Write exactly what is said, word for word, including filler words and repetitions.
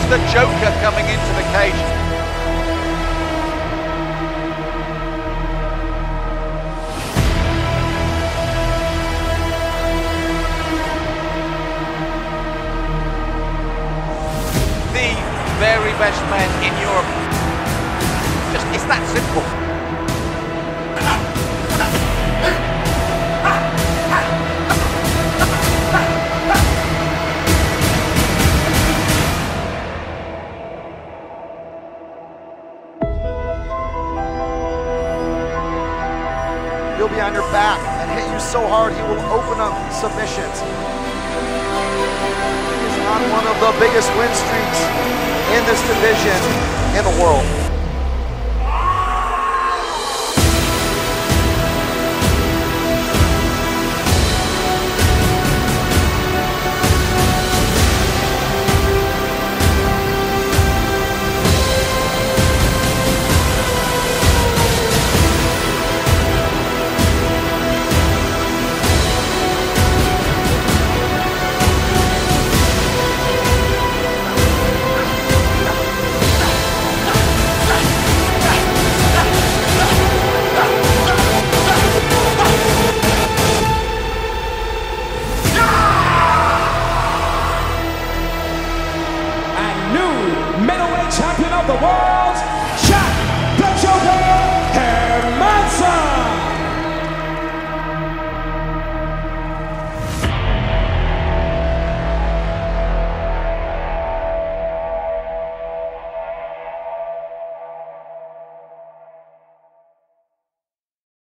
the Joker coming into the cage. The very best man in Europe. Just, it's that simple. He'll be on your back and hit you so hard he will open up submissions. He's on one of the biggest win streaks in this division in the world. Middleweight champion of the world,